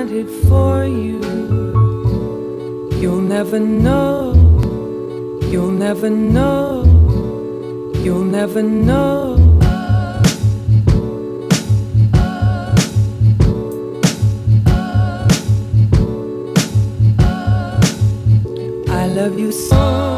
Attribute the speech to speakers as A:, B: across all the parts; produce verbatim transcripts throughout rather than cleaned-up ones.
A: want it for you. You'll never know, you'll never know, you'll never know. I love you so.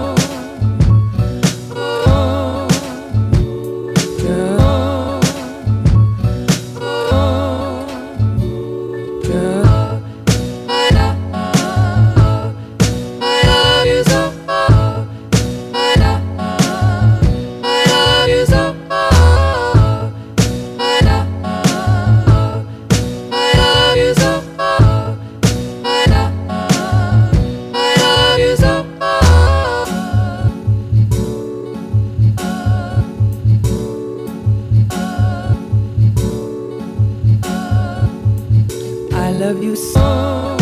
A: I love you so,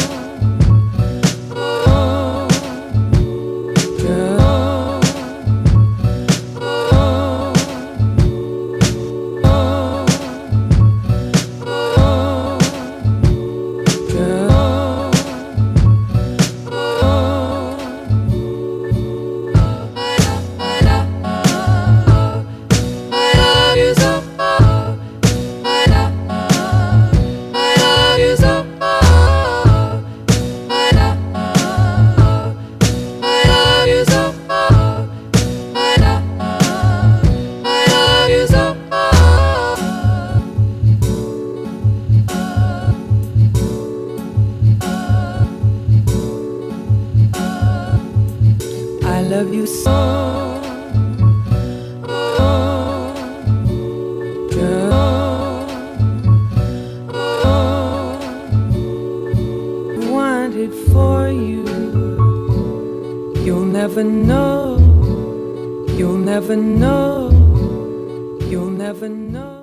A: girl. Girl. I love you so. I love you so, girl. Want it for you. You'll never know, you'll never know, you'll never know.